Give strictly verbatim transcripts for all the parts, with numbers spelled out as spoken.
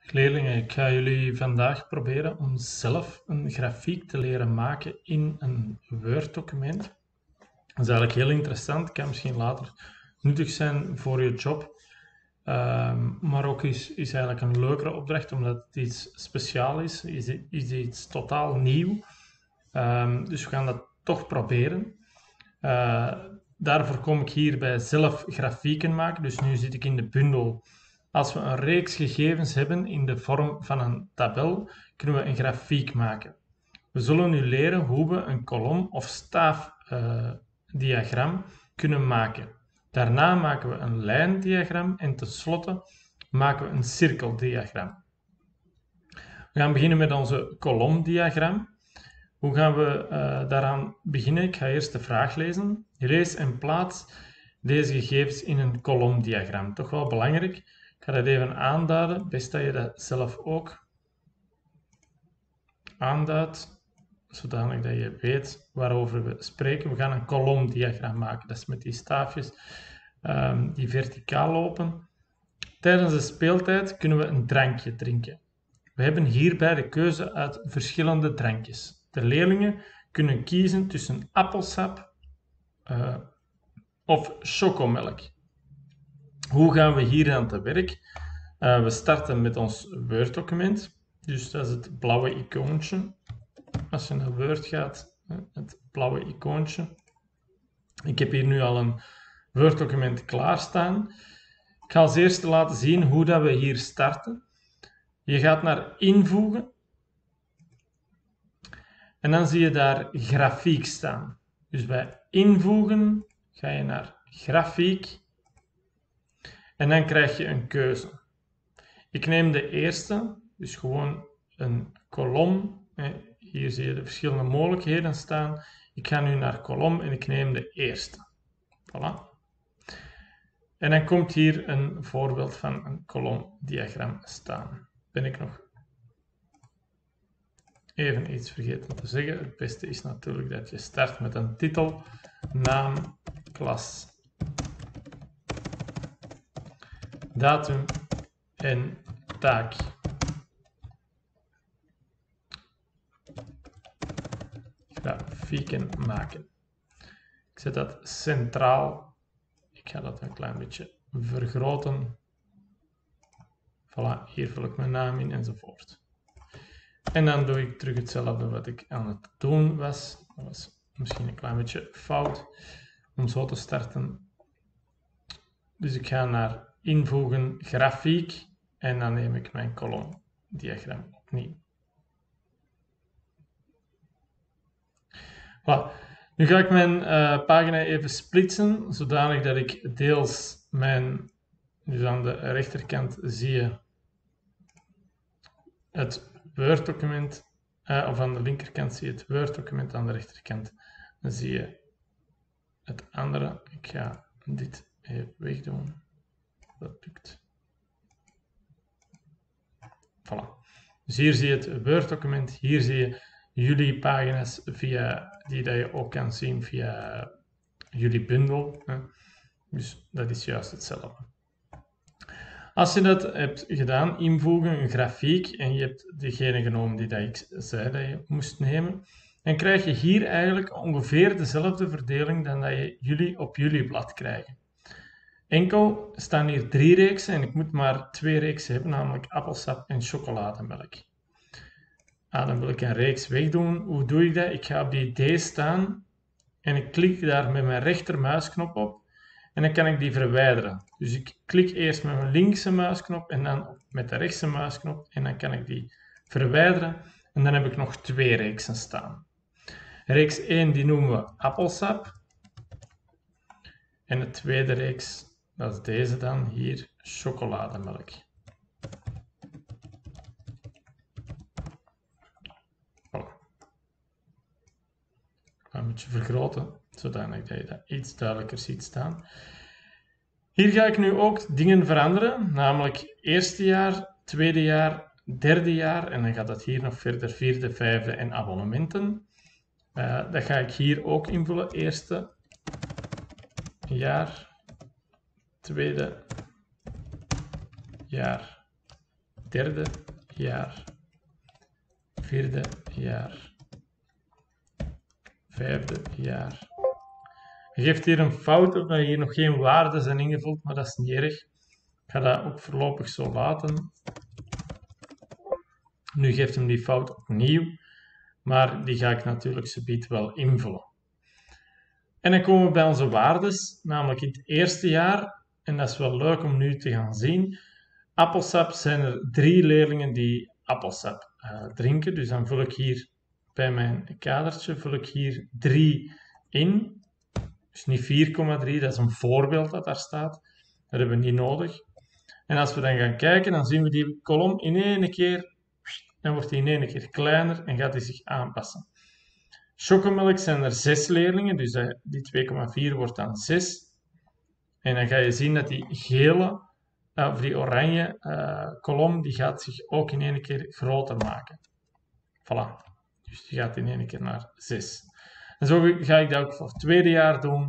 Leerlingen, ik ga jullie vandaag proberen om zelf een grafiek te leren maken in een Word-document. Dat is eigenlijk heel interessant, kan misschien later nuttig zijn voor je job. Um, maar ook is, is eigenlijk een leukere opdracht, omdat het iets speciaals is, is, is iets totaal nieuw. Um, dus we gaan dat toch proberen. Uh, daarvoor kom ik hier bij zelf grafieken maken. Dus nu zit ik in de bundel. Als we een reeks gegevens hebben in de vorm van een tabel, kunnen we een grafiek maken. We zullen nu leren hoe we een kolom- of staafdiagram uh, kunnen maken. Daarna maken we een lijndiagram en tenslotte maken we een cirkeldiagram. We gaan beginnen met onze kolomdiagram. Hoe gaan we uh, daaraan beginnen? Ik ga eerst de vraag lezen. Lees en plaats deze gegevens in een kolomdiagram. Toch wel belangrijk. Ik ga dat even aanduiden. Best dat je dat zelf ook aanduidt, zodanig dat je weet waarover we spreken. We gaan een kolomdiagram maken. Dat is met die staafjes um, die verticaal lopen. Tijdens de speeltijd kunnen we een drankje drinken. We hebben hierbij de keuze uit verschillende drankjes. De leerlingen kunnen kiezen tussen appelsap uh, of chocomelk. Hoe gaan we hier aan te werk? Uh, we starten met ons Word-document. Dus dat is het blauwe icoontje. Als je naar Word gaat, het blauwe icoontje. Ik heb hier nu al een Word-document klaarstaan. Ik ga als eerste laten zien hoe dat we hier starten. Je gaat naar invoegen. En dan zie je daar grafiek staan. Dus bij invoegen ga je naar grafiek. En dan krijg je een keuze. Ik neem de eerste, dus gewoon een kolom. Hier zie je de verschillende mogelijkheden staan. Ik ga nu naar kolom en ik neem de eerste. Voilà. En dan komt hier een voorbeeld van een kolomdiagram staan. Ben ik nog even iets vergeten te zeggen. Het beste is natuurlijk dat je start met een titel, naam, klas, datum en taak. Grafieken maken. Ik zet dat centraal. Ik ga dat een klein beetje vergroten. Voilà, hier vul ik mijn naam in enzovoort. En dan doe ik terug hetzelfde wat ik aan het doen was. Dat was misschien een klein beetje fout om zo te starten. Dus ik ga naar invoegen, grafiek en dan neem ik mijn kolomdiagram opnieuw. Voilà. Nu ga ik mijn uh, pagina even splitsen, zodanig dat ik deels mijn, dus aan de rechterkant zie je het Word-document, uh, of aan de linkerkant zie je het Word-document, aan de rechterkant dan zie je het andere. Ik ga dit even wegdoen. Dat lukt. Voilà. Dus hier zie je het Word-document, hier zie je jullie pagina's via, die dat je ook kan zien via jullie bundel. Hè. Dus dat is juist hetzelfde. Als je dat hebt gedaan, invoegen, een grafiek, en je hebt degene genomen die dat ik zei dat je moest nemen, dan krijg je hier eigenlijk ongeveer dezelfde verdeling dan dat je jullie op jullie blad krijgen. Enkel staan hier drie reeksen en ik moet maar twee reeksen hebben, namelijk appelsap en chocolademelk. Ah, dan wil ik een reeks wegdoen. Hoe doe ik dat? Ik ga op die D staan en ik klik daar met mijn rechtermuisknop op en dan kan ik die verwijderen. Dus ik klik eerst met mijn linkse muisknop en dan met de rechtse muisknop en dan kan ik die verwijderen en dan heb ik nog twee reeksen staan. Reeks één die noemen we appelsap en de tweede reeks, dat is deze dan, hier, chocolademelk. Een beetje vergroten, zodanig dat je dat iets duidelijker ziet staan. Hier ga ik nu ook dingen veranderen, namelijk eerste jaar, tweede jaar, derde jaar en dan gaat dat hier nog verder, vierde, vijfde en abonnementen. Uh, dat ga ik hier ook invullen, eerste jaar, tweede jaar, derde jaar, vierde jaar, vijfde jaar. Je geeft hier een fout omdat hier nog geen waarden zijn ingevuld, maar dat is niet erg. Ik ga dat ook voorlopig zo laten. Nu geeft hem die fout opnieuw, maar die ga ik natuurlijk subiet wel invullen. En dan komen we bij onze waardes, namelijk in het eerste jaar, en dat is wel leuk om nu te gaan zien. Appelsap zijn er drie leerlingen die appelsap uh, drinken, dus dan vul ik hier bij mijn kadertje, vul ik hier drie in. Dus niet vier komma drie, dat is een voorbeeld dat daar staat. Dat hebben we niet nodig. En als we dan gaan kijken, dan zien we die kolom in één keer, dan wordt die in één keer kleiner en gaat die zich aanpassen. Chocomelk zijn er zes leerlingen, dus die twee komma vier wordt dan zes. En dan ga je zien dat die gele, of die oranje uh, kolom, die gaat zich ook in één keer groter maken. Voilà. Dus die gaat in één keer naar zes. En zo ga ik dat ook voor het tweede jaar doen.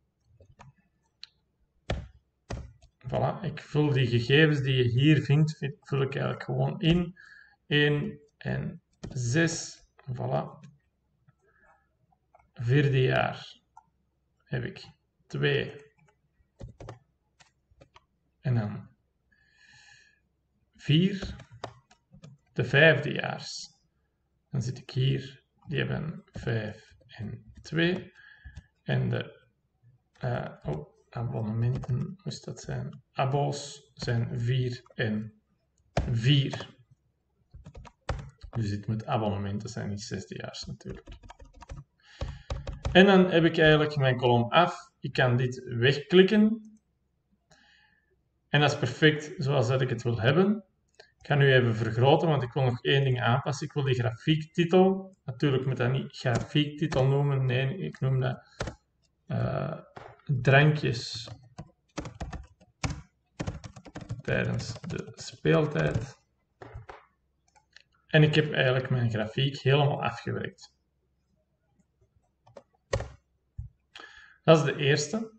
Voilà, ik vul die gegevens die je hier vindt, vul ik eigenlijk gewoon in. één en zes. Voilà. Vierde jaar heb ik twee. En dan vier. De vijfdejaars. Dan zit ik hier. Die hebben vijf en twee. En de uh, oh, abonnementen, moest dat zijn? Abo's zijn vier en vier. Dus dit moet abonnementen zijn, niet zesdejaars natuurlijk. En dan heb ik eigenlijk mijn kolom af. Ik kan dit wegklikken. En dat is perfect zoals dat ik het wil hebben. Ik ga nu even vergroten, want ik wil nog één ding aanpassen. Ik wil die grafiektitel. Natuurlijk moet dat niet grafiektitel noemen. Nee, ik noem dat uh, drankjes tijdens de speeltijd. En ik heb eigenlijk mijn grafiek helemaal afgewerkt. Dat is de eerste.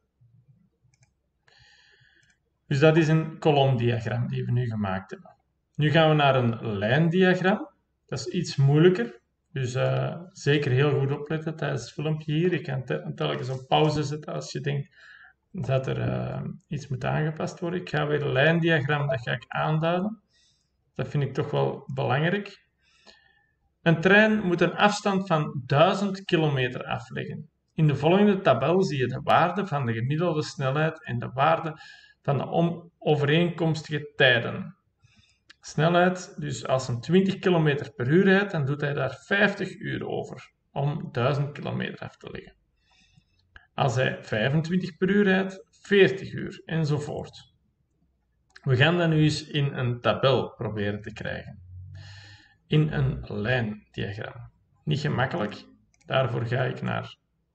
Dus dat is een kolomdiagram die we nu gemaakt hebben. Nu gaan we naar een lijndiagram. Dat is iets moeilijker. Dus uh, zeker heel goed opletten tijdens het filmpje hier. Je kan te telkens op pauze zetten als je denkt dat er uh, iets moet aangepast worden. Ik ga weer een lijndiagram, dat ga ik aanduiden. Dat vind ik toch wel belangrijk. Een trein moet een afstand van duizend kilometer afleggen. In de volgende tabel zie je de waarde van de gemiddelde snelheid en de waarde van de overeenkomstige tijden. Snelheid, dus als een twintig kilometer per uur rijdt, dan doet hij daar vijftig uur over om duizend kilometer af te leggen. Als hij vijfentwintig per uur rijdt, veertig uur enzovoort. We gaan dat nu eens in een tabel proberen te krijgen. In een lijndiagram. Niet gemakkelijk. Daarvoor ga ik naar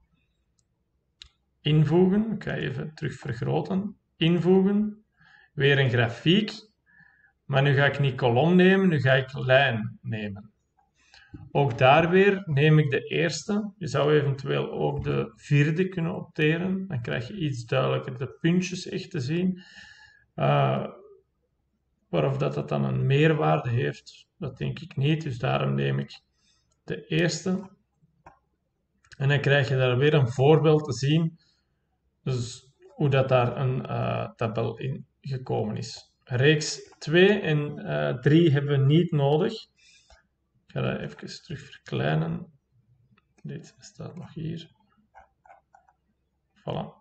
invoegen. Ik ga even terug vergroten. Invoegen. Weer een grafiek. Maar nu ga ik niet kolom nemen, nu ga ik lijn nemen. Ook daar weer neem ik de eerste. Je zou eventueel ook de vierde kunnen opteren. Dan krijg je iets duidelijker de puntjes echt te zien. Uh, Waarof dat, dat dan een meerwaarde heeft, dat denk ik niet. Dus daarom neem ik de eerste. En dan krijg je daar weer een voorbeeld te zien. Dus hoe dat daar een uh, tabel in gekomen is. Reeks twee en uh, drie hebben we niet nodig. Ik ga dat even terug verkleinen. Dit staat nog hier. Voilà.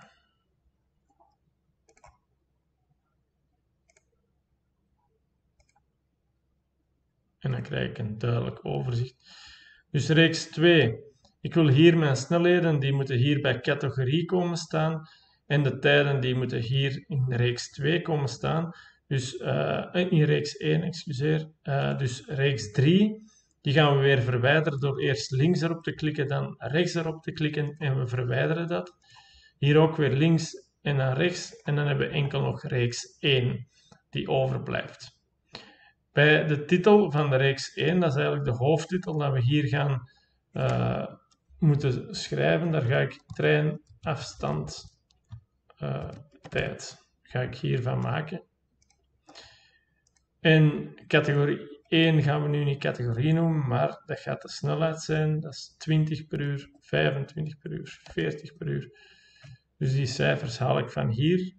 En dan krijg ik een duidelijk overzicht. Dus reeks twee. Ik wil hier mijn snelheden, die moeten hier bij categorie komen staan. En de tijden, die moeten hier in reeks twee komen staan. Dus uh, in reeks één, excuseer. Uh, dus reeks drie, die gaan we weer verwijderen door eerst links erop te klikken, dan rechts erop te klikken. En we verwijderen dat. Hier ook weer links en dan rechts. En dan hebben we enkel nog reeks één die overblijft. Bij de titel van de reeks één, dat is eigenlijk de hoofdtitel dat we hier gaan uh, moeten schrijven. Daar ga ik trein, afstand, uh, tijd ga ik hiervan maken. En categorie één gaan we nu niet categorie noemen, maar dat gaat de snelheid zijn. Dat is twintig per uur, vijfentwintig per uur, veertig per uur. Dus die cijfers haal ik van hier.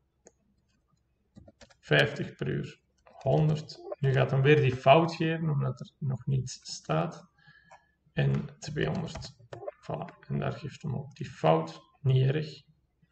vijftig per uur, honderd. Nu gaat hem weer die fout geven, omdat er nog niets staat. En tweehonderd. Voilà. En daar geeft hem ook die fout. Niet erg.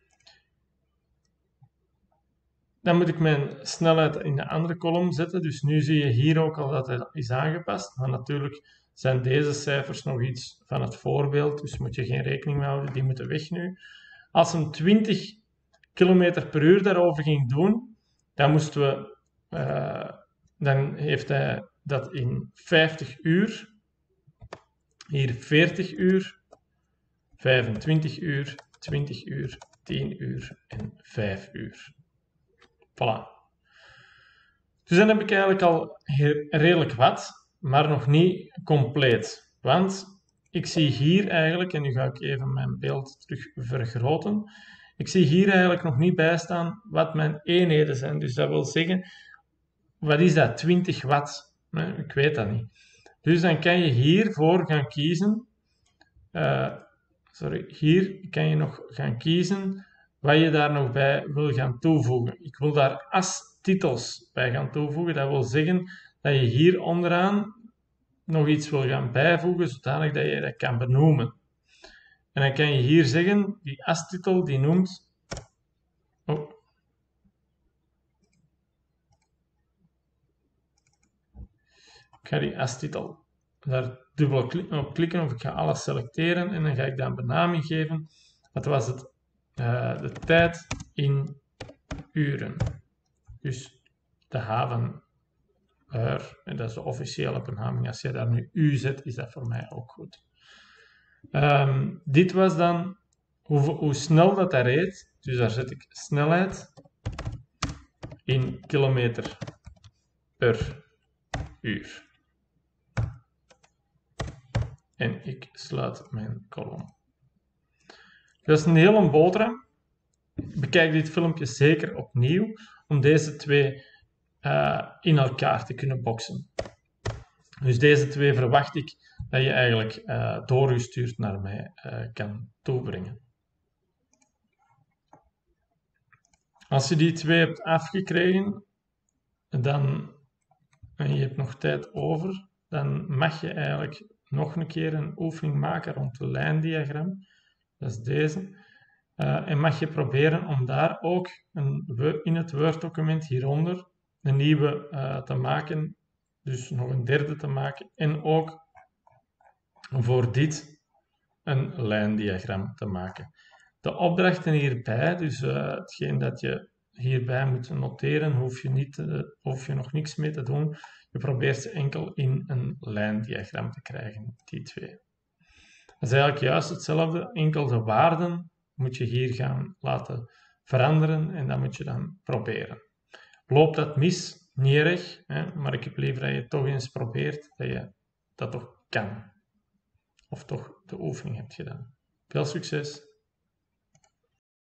Dan moet ik mijn snelheid in de andere kolom zetten. Dus nu zie je hier ook al dat het is aangepast. Maar natuurlijk zijn deze cijfers nog iets van het voorbeeld. Dus moet je geen rekening mee houden. Die moeten weg nu. Als hem twintig kilometer per uur daarover ging doen, dan moesten we... Uh, dan heeft hij dat in vijftig uur. Hier veertig uur. vijfentwintig uur. twintig uur. tien uur en vijf uur. Voilà. Dus dan heb ik eigenlijk al redelijk wat, maar nog niet compleet. Want ik zie hier eigenlijk, en nu ga ik even mijn beeld terug vergroten, ik zie hier eigenlijk nog niet bij staan wat mijn eenheden zijn. Dus dat wil zeggen, wat is dat? twintig watt? Nee, ik weet dat niet. Dus dan kan je hiervoor gaan kiezen, uh, sorry, hier kan je nog gaan kiezen wat je daar nog bij wil gaan toevoegen. Ik wil daar as-titels bij gaan toevoegen. Dat wil zeggen dat je hier onderaan nog iets wil gaan bijvoegen, zodanig dat je dat kan benoemen. En dan kan je hier zeggen, die as-titel die noemt... Oh. Ik ga die as-titel daar dubbel op klikken of ik ga alles selecteren en dan ga ik daar een benaming geven. Dat was het Uh, de tijd in uren. Dus de H van uur, en dat is de officiële benaming. Als je daar nu u zet, is dat voor mij ook goed. Um, dit was dan hoe, hoe snel dat hij reed. Dus daar zet ik snelheid in kilometer per uur. En ik sluit mijn kolom. Dat is een hele boterham. Bekijk dit filmpje zeker opnieuw om deze twee uh, in elkaar te kunnen boksen. Dus deze twee verwacht ik dat je eigenlijk uh, doorgestuurd naar mij uh, kan toebrengen. Als je die twee hebt afgekregen dan, en je hebt nog tijd over, dan mag je eigenlijk nog een keer een oefening maken rond het lijndiagram. Dat is deze. Uh, en mag je proberen om daar ook een, in het Word-document hieronder een nieuwe uh, te maken. Dus nog een derde te maken. En ook voor dit een lijndiagram te maken. De opdrachten hierbij, dus uh, hetgeen dat je hierbij moet noteren, hoef je, niet te, hoef je nog niks mee te doen. Je probeert ze enkel in een lijndiagram te krijgen, die twee. Dat is eigenlijk juist hetzelfde, enkel de waarden moet je hier gaan laten veranderen en dat moet je dan proberen. Loopt dat mis? Niet erg, hè? Maar ik heb liever dat je toch eens probeert dat je dat toch kan. Of toch de oefening hebt gedaan. Veel succes!